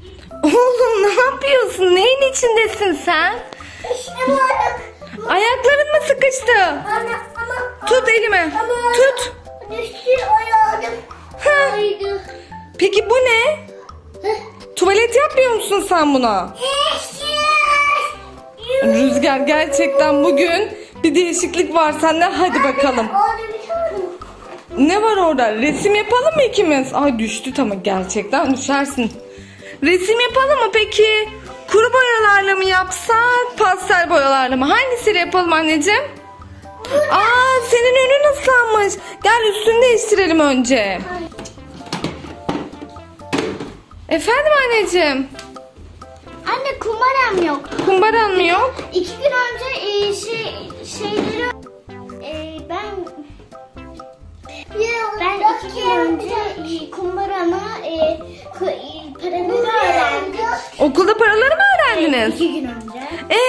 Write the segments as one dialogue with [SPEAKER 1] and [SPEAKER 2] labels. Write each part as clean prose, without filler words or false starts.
[SPEAKER 1] Oğlum ne yapıyorsun? Neyin içindesin sen? Ayakların mı sıkıştı? Tut elime. Tut. Peki bu ne? Tuvalet yapmıyor musun sen buna? Rüzgar, gerçekten bugün bir değişiklik var sende. Hadi bakalım. Ne var orada? Resim yapalım mı ikimiz? Ay düştü, tamam, gerçekten düşersin. Resim yapalım mı peki? Kuru boyalarla mı yapsak, pastel boyalarla mı? Hangisiyle yapalım anneciğim? Aa, senin önün ıslanmış. Gel üstünü değiştirelim önce. Efendim anneciğim?
[SPEAKER 2] Anne, kumbaram yok.
[SPEAKER 1] Kumbaran mı yok?
[SPEAKER 2] 2 gün önce şeyleri ben 2 gün önce kumbaramı paraları öğrendik.
[SPEAKER 1] Okulda paraları mı öğrendiniz?
[SPEAKER 2] 2 gün önce.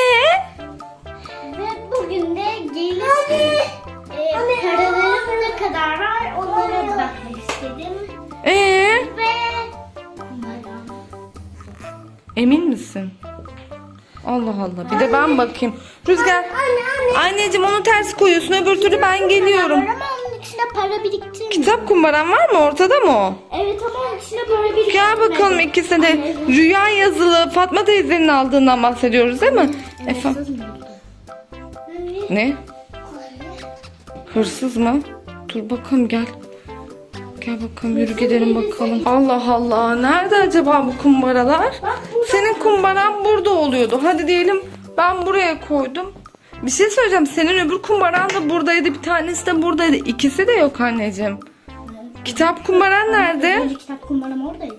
[SPEAKER 2] Ve bugün de gelip paralarım ne kadar var onlara bakmak istedim. Ve kumbaram.
[SPEAKER 1] Emin misin? Allah Allah. Bir de ben bakayım. Rüzgar. Anneciğim, onu ters koyuyorsun. Öbür türlü ben geliyorum.
[SPEAKER 2] Ama onun içine para biriktirmedim.
[SPEAKER 1] Kitap kumbaran var mı? Ortada mı o?
[SPEAKER 2] Evet, ama onun içine para biriktirmedim.
[SPEAKER 1] Gel bakalım, ikisi de Rüya yazılı Fatma teyzenin aldığından bahsediyoruz değil mi? Efendim? Ne? Hırsız mı? Dur bakalım, gel. Gel bakalım, yürü gidelim bakalım. Allah Allah, nerede acaba bu kumbaralar? Senin kumbaran burada oluyordu. Hadi diyelim ben buraya koydum. Bir şey söyleyeceğim, senin öbür kumbaran da buradaydı, bir tanesi de buradaydı. İkisi de yok anneciğim. Kitap kumbaran nerede?
[SPEAKER 2] Kitap kumbaram oradaydı.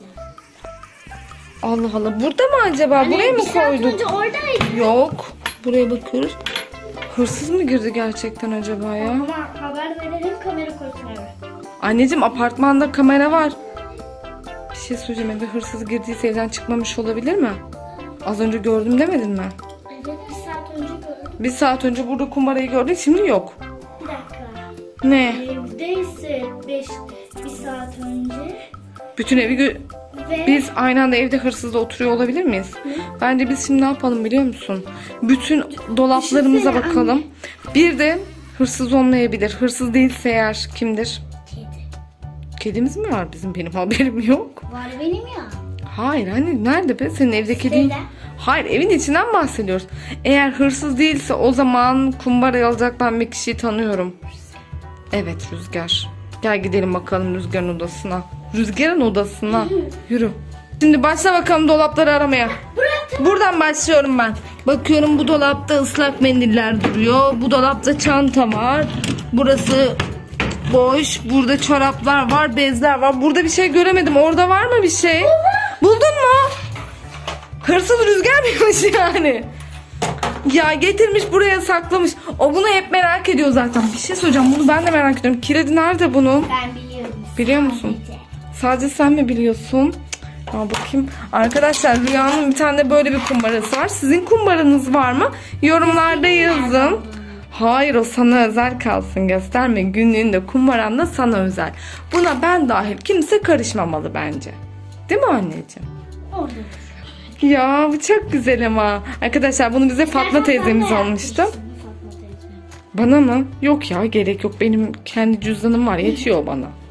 [SPEAKER 1] Allah Allah, burada mı acaba? Buraya mı koyduk?
[SPEAKER 2] Önce oradaydı.
[SPEAKER 1] Yok. Buraya bakıyoruz. Hırsız mı girdi gerçekten acaba ya?
[SPEAKER 2] Ama haber verelim, kamera koysun eve.
[SPEAKER 1] Anneciğim, apartmanda kamera var. Bir şey söyleyeceğim, eve hırsız girdiyse evden çıkmamış olabilir mi? Az önce gördüm demedin mi?
[SPEAKER 2] Evet, 1 saat önce gördüm.
[SPEAKER 1] 1 saat önce burada kumbarayı gördük, şimdi yok.
[SPEAKER 2] Bir dakika.
[SPEAKER 1] Ne?
[SPEAKER 2] Evdeyse 1 saat önce.
[SPEAKER 1] Bütün evi
[SPEAKER 2] Ve
[SPEAKER 1] biz aynı anda evde hırsızla oturuyor olabilir miyiz? Bence biz şimdi ne yapalım biliyor musun? Bütün dolaplarımıza bakalım. Bir de hırsız olmayabilir. Hırsız değilse eğer kimdir?
[SPEAKER 2] kedi.
[SPEAKER 1] Kedimiz mi var bizim? Benim haberim yok.
[SPEAKER 2] Var benim ya.
[SPEAKER 1] Hayır anne, nerede be? Senin evde kedi.
[SPEAKER 2] Sitede.
[SPEAKER 1] Hayır, evin içinden bahsediyoruz. Eğer hırsız değilse o zaman kumbarayı alacak ben bir kişiyi tanıyorum. Evet, Rüzgar. Gel gidelim bakalım Rüzgar'ın odasına. Rüzgar'ın odasına. Yürü. Şimdi başla bakalım dolapları aramaya. Buradan başlıyorum ben. Bakıyorum, bu dolapta ıslak mendiller duruyor. Bu dolapta çanta var. Burası boş. Burada çoraplar var, bezler var. Burada bir şey göremedim. Orada var mı bir şey? Buldun mu? Hırsız Rüzgar mıymış yani? Ya getirmiş buraya saklamış. O bunu hep merak ediyor zaten. Bir şey söyleyeceğim, bunu ben de merak ediyorum. Kilidi nerede bunun?
[SPEAKER 2] Ben biliyorum.
[SPEAKER 1] Biliyor musun? Sadece sen mi biliyorsun? Cık, ya bakayım. Arkadaşlar, Rüya'nın bir tane de böyle bir kumbarası var. Sizin kumbaranız var mı? Yorumlarda yazın. Hayır, o sana özel kalsın, gösterme. Günlüğünde kumbaranda sana özel. Buna ben dahil kimse karışmamalı bence. Değil mi anneciğim?
[SPEAKER 2] Orada.
[SPEAKER 1] Ya bu çok güzel ama. Arkadaşlar, bunu bize Fatma teyzemiz almıştı. Bana mı? Yok ya, gerek yok. Benim kendi cüzdanım var, yetiyor bana.